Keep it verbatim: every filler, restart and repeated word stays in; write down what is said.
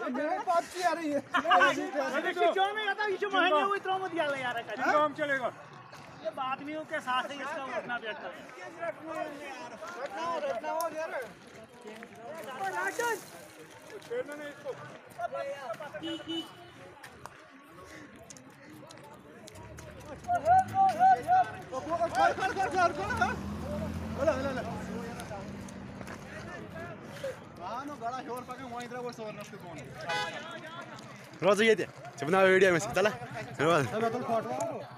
बात आ रही है क्यों में आता ये महंगे हुई तो मत यार यार का काम चलेगा ये आदमियों के साथ ही इसका उठना बैठना है रखना हो रखना हो यार छेड़ना नहीं इसको कर कर कर कर कर बोला बोला मानो गड़ा शोर पके वहीं तरह वो सोना उसके कौन रोज ये थे चुपना वीडियो में चला चलो तो फोटो